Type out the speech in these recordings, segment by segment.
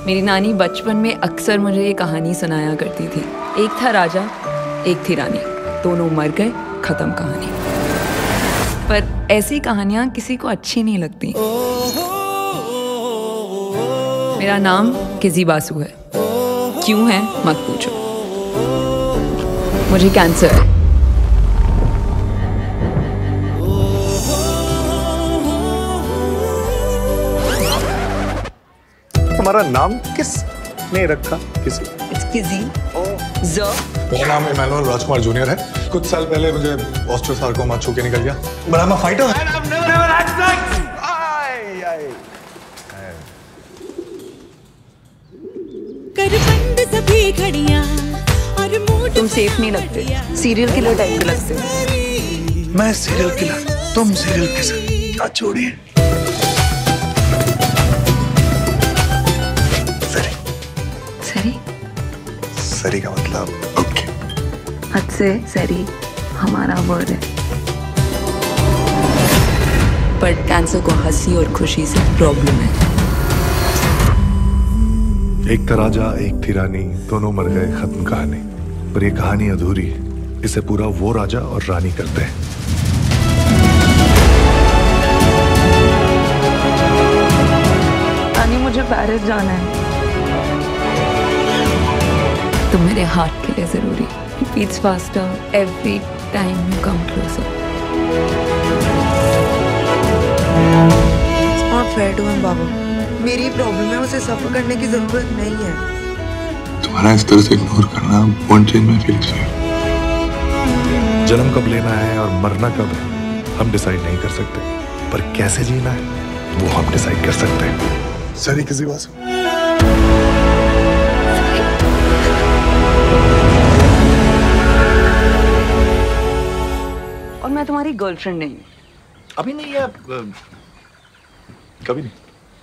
मेरी नानी बचपन में अक्सर मुझे ये कहानी सुनाया करती थी। एक था राजा, एक थी रानी, दोनों मर गए, खत्म कहानी। पर ऐसी कहानियां किसी को अच्छी नहीं लगती। मेरा नाम किजी बासु है। क्यों है मत पूछो। मुझे कैंसर है। तुम्हारा नाम किस ने रखा? किसी? It's KG. मेरा नाम इमैनुअल राजकुमार जूनियर है। कुछ साल पहले मुझे ऑस्ट्रोसार्कोमा छू के निकल गया। But I'm a fighter. And I've never had sex. तुम सेफ नहीं लगते, सीरियल किलर टाइप के लगते हो। मैं सीरियल किलर, तुम सीरियल किलर। हाथ छोड़िए। सरी? सरी का मतलब ओके। हद से सरी हमारा वर्ड है। पर कैंसर को हंसी और खुशी से प्रॉब्लम है। एक था राजा, एक थी रानी, दोनों मर गए, खत्म कहानी। पर ये कहानी अधूरी है। इसे पूरा वो राजा और रानी करते हैं। रानी, मुझे पेरिस जाना है। तुम मेरे हार्ट के लिए जरूरी। It beats faster every time you come closer. It's not fair to him, बाबू। मेरी प्रॉब्लम है, उसे सफर करने की जरूरत नहीं है। तुम्हारा इस तरह से इग्नोर करना won't change my feelings for you. जन्म कब लेना है और मरना कब है हम डिसाइड नहीं कर सकते, पर कैसे जीना है वो हम डिसाइड कर सकते हैं। सरी किसी बात से और मैं तुम्हारी गर्लफ्रेंड नहीं हूँ। अभी नहीं है, कभी नहीं।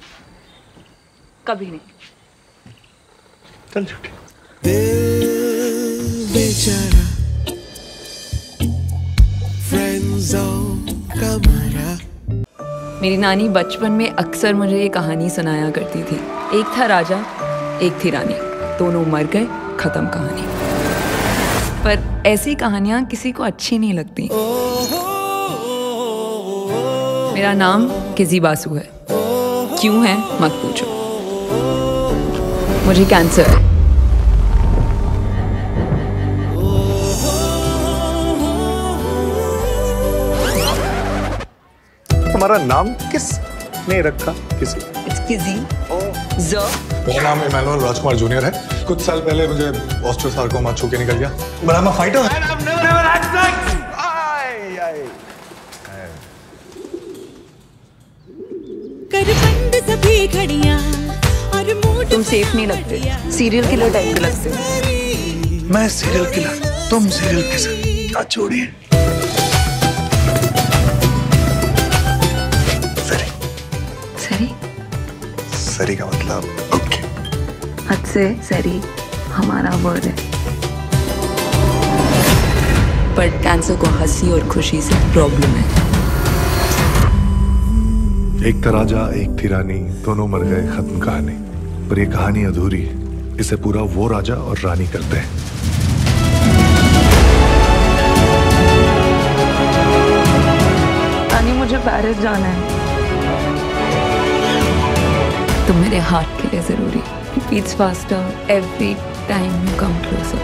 कभी नहीं। चल छुट्टी। बेचारा का मारा। मेरी नानी बचपन में अक्सर मुझे ये कहानी सुनाया करती थी। एक था राजा, एक थी रानी, दोनों मर गए, खत्म कहानी। पर ऐसी कहानियां किसी को अच्छी नहीं लगती। मेरा नाम किजी बासु है। क्यों है मत पूछो। मुझे कैंसर है। तुम्हारा नाम किस ने रखा? किसी? It's KG. मेरा नाम इमैनुअल राजकुमार जूनियर है। कुछ साल पहले मुझे ऑस्ट्रोसार्कोमा छू के निकल गया। But I'm a fighter. And I've never had sex. तुम सेफ नहीं लगते, सीरियल किलर टाइप के लगते हो। मैं सीरियल किलर, तुम सीरियल किलर। हाथ छोड़िए। सरी? सरी का मतलब ओके। हद से सरी हमारा वर्ड है। पर कैंसर को हंसी और खुशी से प्रॉब्लम है। एक था राजा, एक थी रानी, दोनों मर गए, खत्म कहानी। पर ये कहानी अधूरी है। इसे पूरा वो राजा और रानी करते हैं। रानी, मुझे पेरिस जाना है। तुम मेरे हार्ट के लिए जरूरी। It beats faster every time you come closer.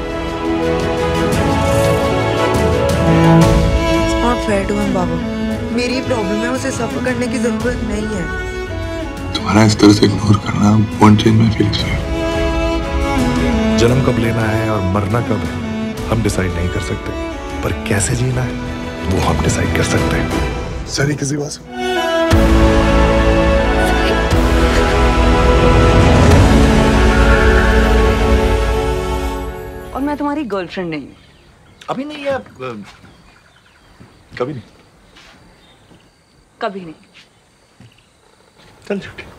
It's not fair to him, बाबू। मेरी प्रॉब्लम है, उसे सफर करने की जरूरत नहीं है। तुम्हारा इस तरह से इग्नोर करना won't change my feelings for you. जन्म कब लेना है और मरना कब है हम डिसाइड नहीं कर सकते, पर कैसे जीना है वो हम डिसाइड कर सकते हैं। सरी किसी बात से और मैं तुम्हारी गर्लफ्रेंड नहीं हूँ। अभी नहीं है, कभी नहीं। कभी नहीं। चल छुट्टी।